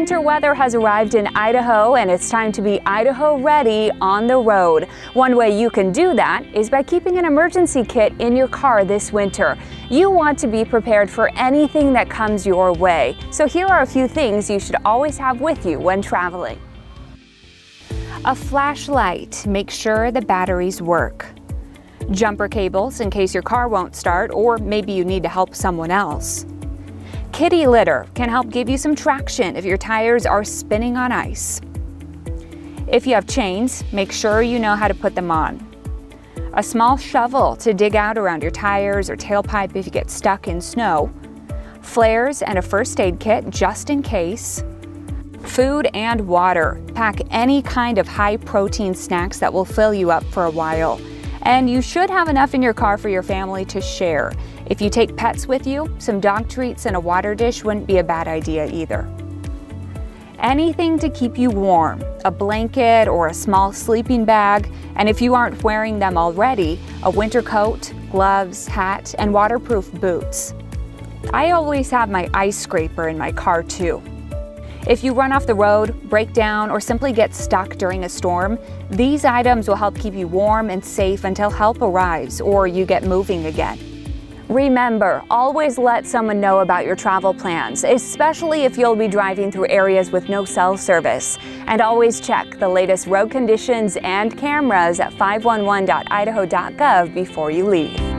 Winter weather has arrived in Idaho, and it's time to be Idaho ready on the road. One way you can do that is by keeping an emergency kit in your car this winter. You want to be prepared for anything that comes your way. So here are a few things you should always have with you when traveling. A flashlight. Make sure the batteries work. Jumper cables in case your car won't start, or maybe you need to help someone else. Kitty litter can help give you some traction if your tires are spinning on ice. If you have chains, make sure you know how to put them on. A small shovel to dig out around your tires or tailpipe if you get stuck in snow. Flares and a first aid kit just in case. Food and water. Pack any kind of high protein snacks that will fill you up for a while. And you should have enough in your car for your family to share. If you take pets with you, some dog treats and a water dish wouldn't be a bad idea either. Anything to keep you warm, a blanket or a small sleeping bag, and if you aren't wearing them already, a winter coat, gloves, hat, and waterproof boots. I always have my ice scraper in my car too. If you run off the road, break down, or simply get stuck during a storm, these items will help keep you warm and safe until help arrives or you get moving again. Remember, always let someone know about your travel plans, especially if you'll be driving through areas with no cell service. And always check the latest road conditions and cameras at 511.idaho.gov before you leave.